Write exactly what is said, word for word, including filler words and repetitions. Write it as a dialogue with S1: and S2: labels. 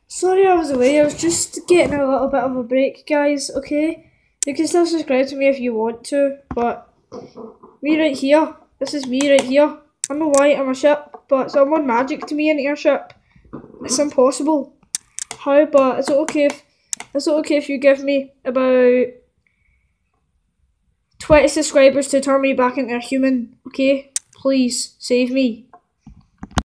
S1: Sorry I was away, I was just getting a little bit of a break, guys, okay? You can still subscribe to me if you want to, but me right here, this is me right here. I'm a white, I'm a ship, but someone magic to me into your ship. It's impossible. How, but is it okay if, is it okay if you give me about twenty subscribers to turn me back into a human, okay? Please, save me.